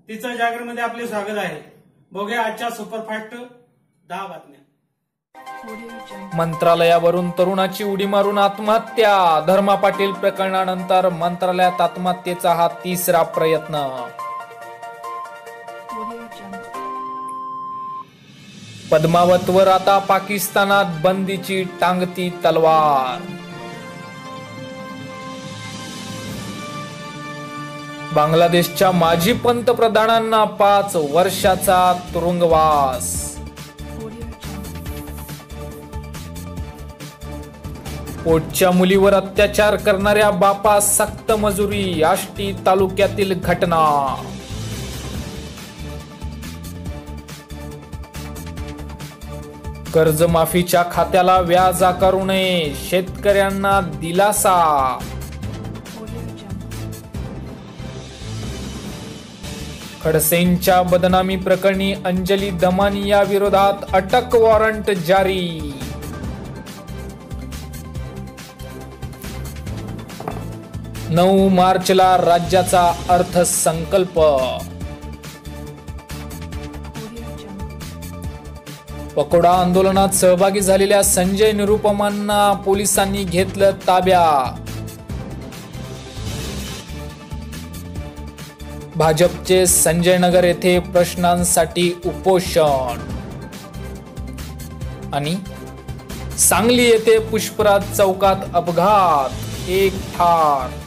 तिचं जागरणमध्ये आपले स्वागत आहे। बघूया आजच्या सुपरफास्ट 10 बातम्या। मंत्रालयावरून तरुणाची उडी मारून आत्महत्या। धर्मा पाटील प्रकरणानंतर मंत्रालयात आत्महत्येचा हा तिसरा प्रयत्न। पद्मावतवर आता पाकिस्तानात बंदीची टांगती तलवार। बांगलादेशच्या माजी पंतप्रधानांना 5 वर्षाचा तुरुंगवास। पोटच्या मुलीवर अत्याचार करणाऱ्या बापास सक्त मजुरी। आष्टी तालुक्यातील घटना। कर्जमाफीच्या खात्याला व्याज आकारू नये, शेतकऱ्यांना दिलासा। खडसेंच्या बदनामी प्रकरणी अंजली दमानी या विरोधात अटक वॉरंट जारी। 9 मार्चला राज्याचा अर्थसंकल्प। पकोडा आंदोलनात सहभागी झालेल्या संजय निरुपमांना पोलिसांनी घेतलं ताब्यात। भाजपचे संजय नगर येथे प्रश्नांसाठी उपोषण। आणि सांगली येथे पुष्पराज चौकात अपघात, 1 ठार।